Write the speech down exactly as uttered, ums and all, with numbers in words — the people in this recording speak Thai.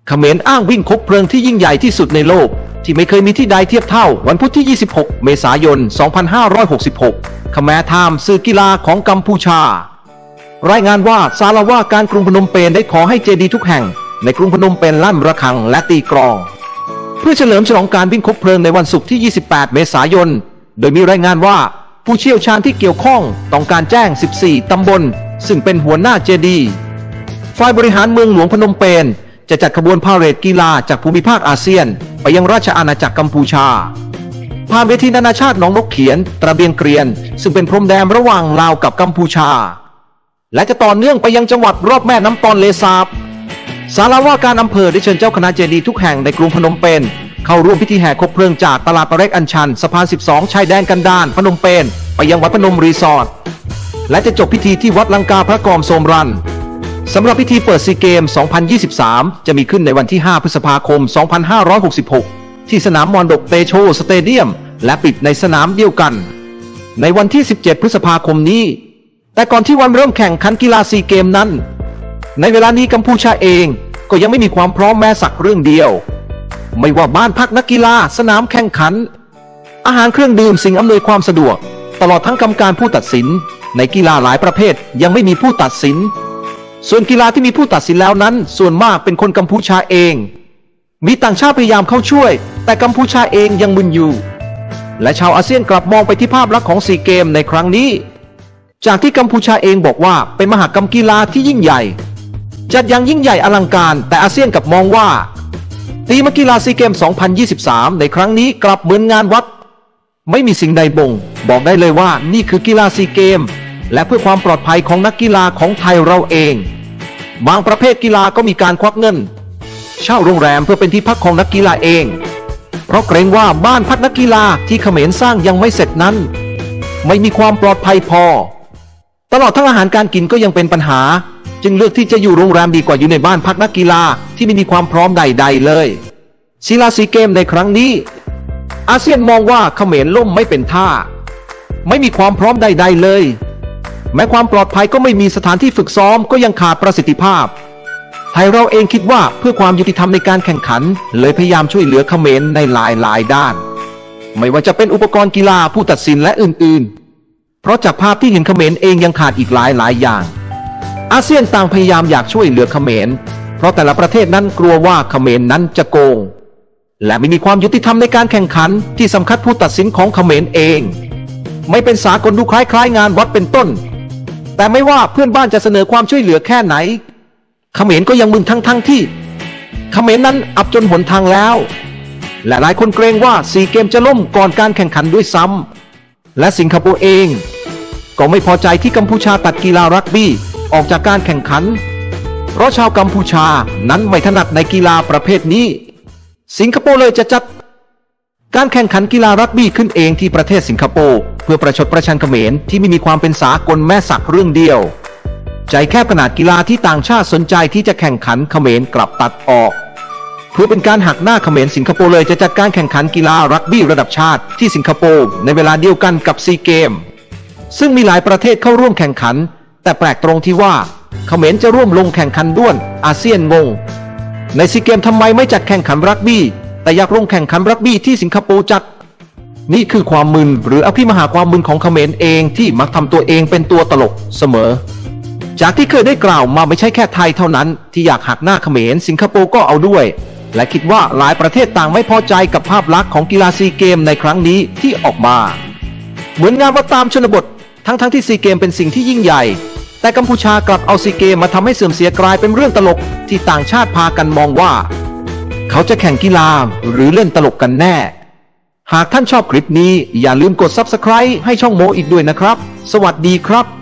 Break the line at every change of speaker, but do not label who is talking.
เขมรอ้างวิ่งคบเพลิงที่ยิ่งใหญ่ที่สุดในโลกที่ไม่เคยมีที่ใดเทียบเท่าวันพุธที่ ยี่สิบหก เมษายน สองพันห้าร้อยหกสิบหก คแมร์ไทม์สื่อกีฬาของกัมพูชารายงานว่าสารว่าการกรุงพนมเปญได้ขอให้เจดีย์ทุกแห่งในกรุงพนมเปญลั่นระฆังและตีกลองเพื่อเฉลิมฉลองการวิ่งคบเพลิงในวันศุกร์ที่ ยี่สิบแปด เมษายนโดยมีรายงานว่าผู้เชี่ยวชาญที่เกี่ยวข้องต้องการแจ้ง สิบสี่ ตำบลซึ่งเป็นหัวหน้าเจดีย์ฝ่ายบริหารเมืองหลวงพนมเปญจะจัดขบวนพาเหรดกีฬาจากภูมิภาคอาเซียนไปยังราชอาณาจักรกัมพูชาผ่านเวทีนานาชาติหนองนกเขียนตระเบียงเกรียนซึ่งเป็นพรมแดนระหว่างลาวกับกัมพูชาและจะต่อเนื่องไปยังจังหวัดรอบแม่น้ำตอนเลสาบสารว่าการอำเภอได้เชิญเจ้าคณะเจดีย์ทุกแห่งในกรุงพนมเปญเข้าร่วมพิธีแห่คบเพลิงจากตลาดปะเร็กอัญชันสะพานสิบสองชายแดนกันดารพนมเปญไปยังวัดพนมรีสอร์ทและจะจบพิธีที่วัดลังกาพระกอมโสมรันสำหรับพิธีเปิดซีเกม สองพันยี่สิบสาม จะมีขึ้นในวันที่ ห้า พฤษภาคม สองพันห้าร้อยหกสิบหก ที่สนามมอนดกเตโชสเตเดียมและปิดในสนามเดียวกันในวันที่ สิบเจ็ด พฤษภาคมนี้แต่ก่อนที่วันเริ่มแข่งขันกีฬาซีเกมนั้นในเวลานี้กัมพูชาเองก็ยังไม่มีความพร้อมแม้สักเรื่องเดียวไม่ว่าบ้านพักนักกีฬาสนามแข่งขันอาหารเครื่องดื่มสิ่งอำนวยความสะดวกตลอดทั้งกรรมการผู้ตัดสินในกีฬาหลายประเภทยังไม่มีผู้ตัดสินส่วนกีฬาที่มีผู้ตัดสินแล้วนั้นส่วนมากเป็นคนกัมพูชาเองมีต่างชาติพยายามเข้าช่วยแต่กัมพูชาเองยังมึนอยู่และชาวอาเซียนกลับมองไปที่ภาพลักษณ์ของซีเกมในครั้งนี้จากที่กัมพูชาเองบอกว่าเป็นมหกรรมกีฬาที่ยิ่งใหญ่จัดอย่างยิ่งใหญ่อลังการแต่อาเซียนกลับมองว่าธีมกีฬาซีเกม สองพันยี่สิบสาม ในครั้งนี้กลับเหมือนงานวัดไม่มีสิ่งใดบ่งบอกได้เลยว่านี่คือกีฬาซีเกมและเพื่อความปลอดภัยของนักกีฬาของไทยเราเองบางประเภทกีฬาก็มีการควักเงินเช่าโรงแรมเพื่อเป็นที่พักของนักกีฬาเองเพราะเกรงว่าบ้านพักนักกีฬาที่เขมรสร้างยังไม่เสร็จนั้นไม่มีความปลอดภัยพอตลอดทั้งอาหารการกินก็ยังเป็นปัญหาจึงเลือกที่จะอยู่โรงแรมดีกว่าอยู่ในบ้านพักนักกีฬาที่ไม่มีความพร้อมใดๆเลยกีฬาซีเกมในครั้งนี้อาเซียนมองว่าเขมรล่มไม่เป็นท่าไม่มีความพร้อมใดๆเลยแม้ความปลอดภัยก็ไม่มีสถานที่ฝึกซ้อมก็ยังขาดประสิทธิภาพไทยเราเองคิดว่าเพื่อความยุติธรรมในการแข่งขันเลยพยายามช่วยเหลือเขมรในหลายหลายด้านไม่ว่าจะเป็นอุปกรณ์กีฬาผู้ตัดสินและอื่นๆเพราะจากภาพที่เห็นเขมรเองยังขาดอีกหลายหลายอย่างอาเซียนต่างพยายามอยากช่วยเหลือเขมรเพราะแต่ละประเทศนั้นกลัวว่าเขมรนั้นจะโกงและไม่มีความยุติธรรมในการแข่งขันที่สำคัญผู้ตัดสินของเขมรเองไม่เป็นสากลดูคล้ายๆงานวัดเป็นต้นแต่ไม่ว่าเพื่อนบ้านจะเสนอความช่วยเหลือแค่ไหนเขมรก็ยังมึนทั้งทั้งที่เขมรนั้นอับจนหนทางแล้วและหลายคนเกรงว่าซีเกมจะล่มก่อนการแข่งขันด้วยซ้ำและสิงคโปร์เองก็ไม่พอใจที่กัมพูชาตัดกีฬารักบี้ออกจากการแข่งขันเพราะชาวกัมพูชานั้นไม่ถนัดในกีฬาประเภทนี้สิงคโปร์เลยจะจัดการแข่งขันกีฬารักบี้ขึ้นเองที่ประเทศสิงคโปร์เพื่อประชดประชันเขมรที่ไม่มีความเป็นสากลแม้สักเรื่องเดียวใจแคบขนาดกีฬาที่ต่างชาติสนใจที่จะแข่งขันเขมรกลับตัดออกเพื่อเป็นการหักหน้าเขมรสิงคโปร์เลยจะจัดการแข่งขันกีฬารักบี้ระดับชาติที่สิงคโปร์ในเวลาเดียวกันกับซีเกมซึ่งมีหลายประเทศเข้าร่วมแข่งขันแต่แปลกตรงที่ว่าเขมรจะร่วมลงแข่งขันด้วนอาเซียนงงในซีเกมทำไมไม่จัดแข่งขันรักบี้แต่อยากลงแข่งขันรักบี้ที่สิงคโปร์จัดนี่คือความมึนหรืออภิมหาความมึนของเขมรเองที่มักทำตัวเองเป็นตัวตลกเสมอจากที่เคยได้กล่าวมาไม่ใช่แค่ไทยเท่านั้นที่อยากหักหน้าเขมรสิงคโปร์ก็เอาด้วยและคิดว่าหลายประเทศต่างไม่พอใจกับภาพลักษณ์ของกีฬาซีเกมในครั้งนี้ที่ออกมาเหมือนงานวัดตามชนบททั้งๆ ท, ที่ซีเกมเป็นสิ่งที่ยิ่งใหญ่แต่กัมพูชากลับเอาซีเกมมาทำให้เสื่อมเสียกลายเป็นเรื่องตลกที่ต่างชาติพากันมองว่าเขาจะแข่งกีฬาหรือเล่นตลกกันแน่หากท่านชอบคลิปนี้อย่าลืมกด ซับสไครบ์ ให้ช่องโมอีกด้วยนะครับสวัสดีครับ